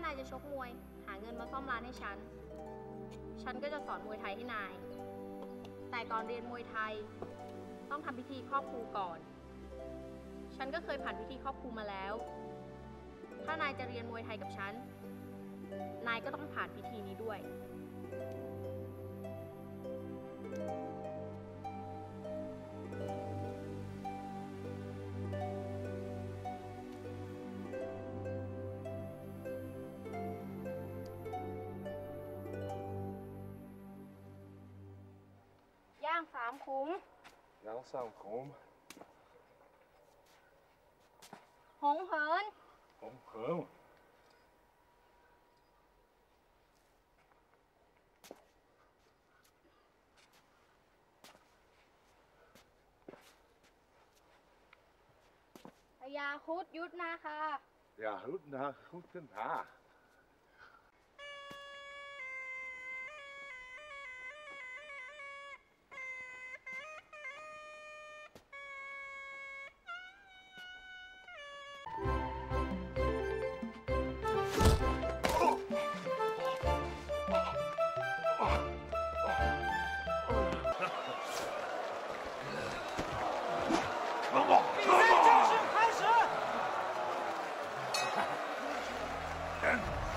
านายจะชกมวยหาเงินมาซ่อมร้านให้ฉันก็จะสอนมวยไทยให้นาย แต่ก่อนเรียนมวยไทยต้องทำพิธีครอบครูก่อน ฉันก็เคยผ่านพิธีครอบครูมาแล้ว ถ้านายจะเรียนมวยไทยกับฉัน นายก็ต้องผ่านพิธีนี้ด้วยย่าง3 ขุมย่าง3 ขุมหงเหินพญาครุฑยุทธนาคาอย่ารุดนะคุดขึ้นผา比赛正式开始。